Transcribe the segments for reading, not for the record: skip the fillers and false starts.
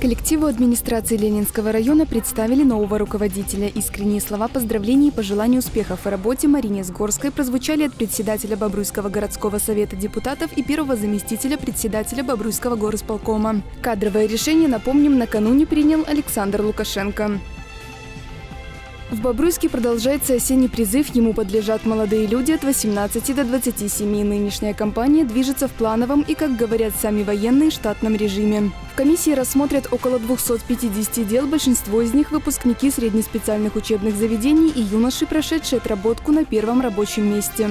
Коллективу администрации Ленинского района представили нового руководителя. Искренние слова поздравлений и пожеланий успехов в работе Марине Сгорской прозвучали от председателя Бобруйского городского совета депутатов и первого заместителя председателя Бобруйского горисполкома. Кадровое решение, напомним, накануне принял Александр Лукашенко. В Бобруйске продолжается осенний призыв. Ему подлежат молодые люди от 18 до 27. Нынешняя кампания движется в плановом и, как говорят сами военные, штатном режиме. В комиссии рассмотрят около 250 дел. Большинство из них – выпускники среднеспециальных учебных заведений и юноши, прошедшие отработку на первом рабочем месте.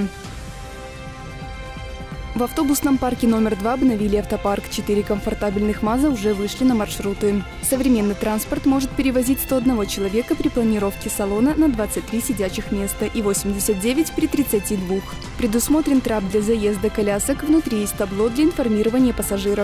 В автобусном парке номер 2 обновили автопарк. 4 комфортабельных МАЗа уже вышли на маршруты. Современный транспорт может перевозить 101 человека при планировке салона на 23 сидячих места и 89 при 32. Предусмотрен трап для заезда колясок. Внутри есть табло для информирования пассажиров.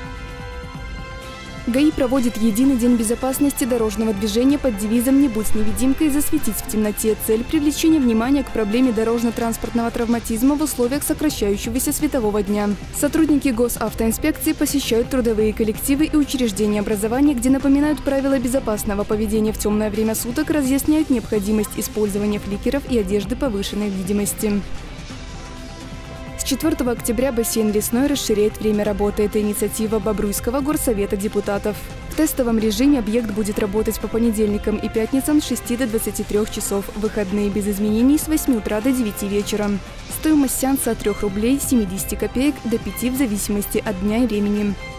ГАИ проводит единый день безопасности дорожного движения под девизом «Не будь невидимкой, засветить в темноте». Цель – привлечение внимания к проблеме дорожно-транспортного травматизма в условиях сокращающегося светового дня. Сотрудники госавтоинспекции посещают трудовые коллективы и учреждения образования, где напоминают правила безопасного поведения в темное время суток, разъясняют необходимость использования фликеров и одежды повышенной видимости. С 4 октября бассейн «Лесной» расширяет время работы. Это инициатива Бобруйского горсовета депутатов. В тестовом режиме объект будет работать по понедельникам и пятницам с 6 до 23 часов. Выходные без изменений с 8 утра до 9 вечера. Стоимость сеанса от 3 рублей 70 копеек до 5 в зависимости от дня и времени.